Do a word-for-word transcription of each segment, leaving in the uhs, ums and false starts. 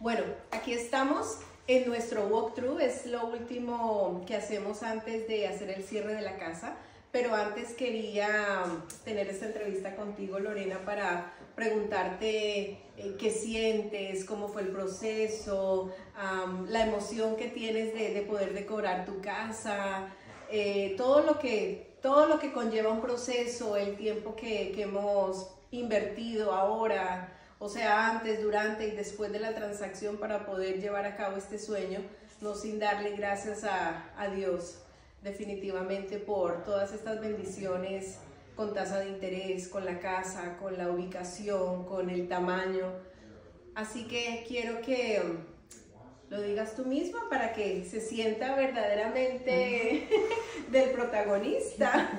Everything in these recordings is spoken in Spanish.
Bueno, aquí estamos en nuestro walkthrough, es lo último que hacemos antes de hacer el cierre de la casa, pero antes quería tener esta entrevista contigo, Lorena, para preguntarte eh, qué sientes, cómo fue el proceso, um, la emoción que tienes de, de poder decorar tu casa, eh, todo lo que, todo lo que conlleva un proceso, el tiempo que, que hemos invertido ahora, o sea, antes, durante y después de la transacción para poder llevar a cabo este sueño, no sin darle gracias a, a Dios definitivamente por todas estas bendiciones con tasa de interés, con la casa, con la ubicación, con el tamaño. Así que quiero que um, lo digas tú misma para que se sienta verdaderamente del protagonista.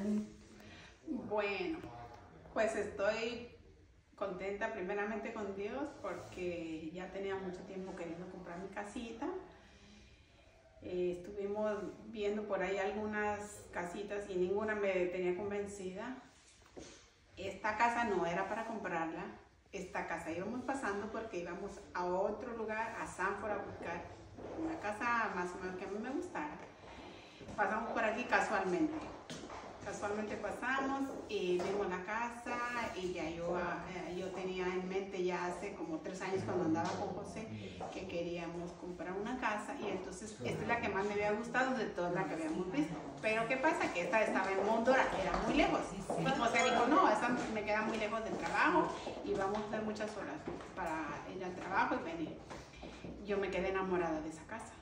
Bueno, pues estoy contenta primeramente con Dios porque ya tenía mucho tiempo queriendo comprar mi casita. Eh, estuvimos viendo por ahí algunas casitas y ninguna me tenía convencida. Esta casa no era para comprarla. Esta casa íbamos pasando porque íbamos a otro lugar, a Sanford, a buscar una casa más o menos que a mí me gustara. Pasamos por aquí casualmente. Casualmente pasamos y vimos la casa y ya yo, eh, yo tenía en mente ya hace como tres años cuando andaba con José que queríamos comprar una casa y entonces esta es la que más me había gustado de todas las que habíamos visto. Pero ¿qué pasa? Que esta estaba en Mondora, era muy lejos. Y José dijo, no, esta me queda muy lejos del trabajo y vamos a hacer muchas horas para ir al trabajo y venir. Yo me quedé enamorada de esa casa.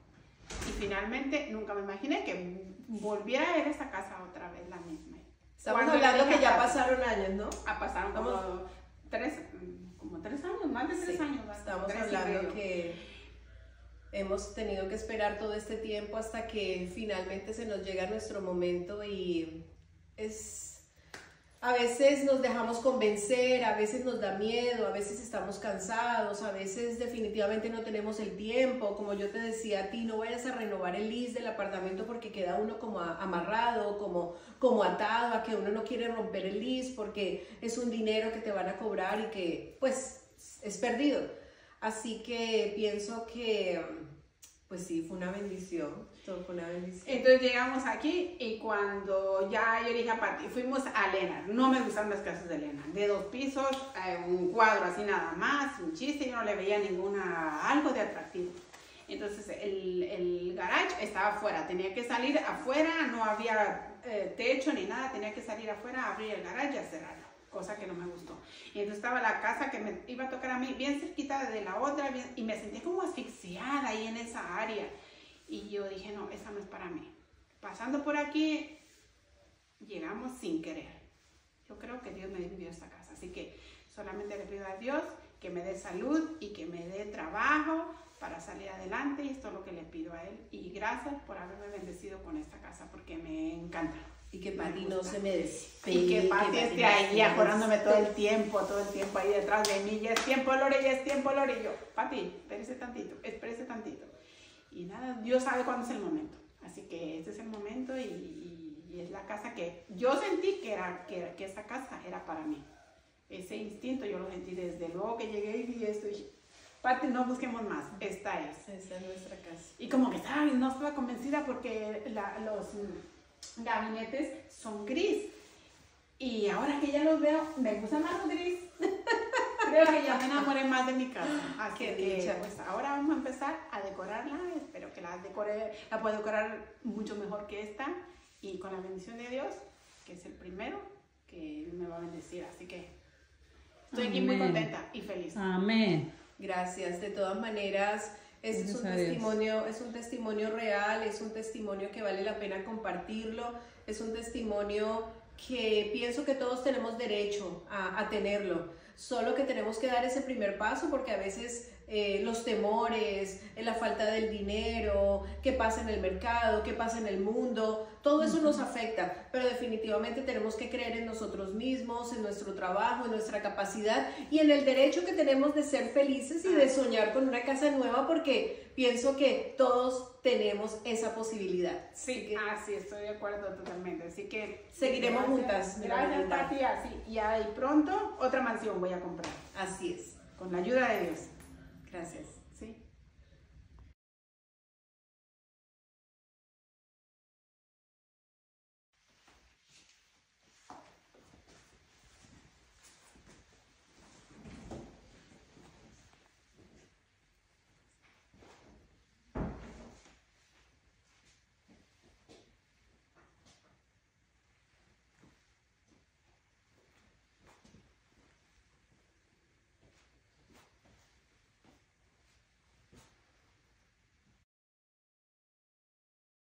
Y finalmente nunca me imaginé que volviera a ver esa casa otra vez, la misma. Estamos hablando que ya pasaron años, ¿no? Ah, pasaron como Estamos... tres, como tres años, más de tres sí, años. Más, estamos tres hablando que hemos tenido que esperar todo este tiempo hasta que finalmente se nos llega nuestro momento y es... A veces nos dejamos convencer, a veces nos da miedo, a veces estamos cansados, a veces definitivamente no tenemos el tiempo. Como yo te decía a ti, no vayas a renovar el lease del apartamento porque queda uno como amarrado, como, como atado a que uno no quiere romper el lease porque es un dinero que te van a cobrar y que pues es perdido. Así que pienso que pues sí, fue una bendición. Todo fue una bendición. Entonces llegamos aquí y cuando ya yo dije a Pati, fuimos a Lena. No me gustan las casas de Lena. De dos pisos, eh, un cuadro así nada más, un chiste, yo no le veía ninguna, algo de atractivo. Entonces el, el garage estaba afuera, tenía que salir afuera, no había eh, techo ni nada, tenía que salir afuera, abrir el garage y a cerrarlo, cosa que no me gustó. Y entonces estaba la casa que me iba a tocar a mí bien cerquita de la otra bien, y me sentí como asfixiada ahí en esa área. Y yo dije, no, esa no es para mí. Pasando por aquí, llegamos sin querer. Yo creo que Dios me envió esta casa. Así que solamente le pido a Dios que me dé salud y que me dé trabajo para salir adelante. Y esto es lo que le pido a Él. Y gracias por haberme bendecido con esta casa, porque me encanta. Y que Pati no se me despegue. Y que Pati esté ahí ajorándome todo el tiempo, todo el tiempo ahí detrás de mí. Ya es tiempo, Lore, ya es tiempo, Lore. Y yo, Pati, espérese tantito, espérese tantito. Y nada, Dios sabe cuándo es el momento. Así que este es el momento y, y, y es la casa que yo sentí que, era, que, que esta casa era para mí. Ese instinto yo lo sentí desde luego que llegué y vi esto y dije, Pati, no busquemos más, esta es. Esta es nuestra casa. Y como que estaba, no estaba convencida porque la, los gabinetes son gris. Y ahora que ya los veo, me gusta más los gris. Creo que ya me enamoré más de mi casa. Así Qué que dicha. pues ahora vamos a empezar a decorarla. Espero que la decore, la pueda decorar mucho mejor que esta. Y con la bendición de Dios, que es el primero que me va a bendecir. Así que estoy aquí muy contenta y feliz. Amén. Gracias. De todas maneras, este es un testimonio, es un testimonio real, es un testimonio que vale la pena compartirlo, es un testimonio que pienso que todos tenemos derecho a, a tenerlo. Solo que tenemos que dar ese primer paso porque a veces eh, los temores, eh, la falta del dinero, qué pasa en el mercado, qué pasa en el mundo, todo eso nos afecta, pero definitivamente tenemos que creer en nosotros mismos, en nuestro trabajo, en nuestra capacidad y en el derecho que tenemos de ser felices y de soñar con una casa nueva porque pienso que todos tenemos esa posibilidad. Sí, que, así estoy de acuerdo totalmente. Así que seguiremos gracias, juntas. Gracias, Pati. Así, y ahí pronto otra mansión voy a comprar. Así es. Con la ayuda de Dios. Gracias.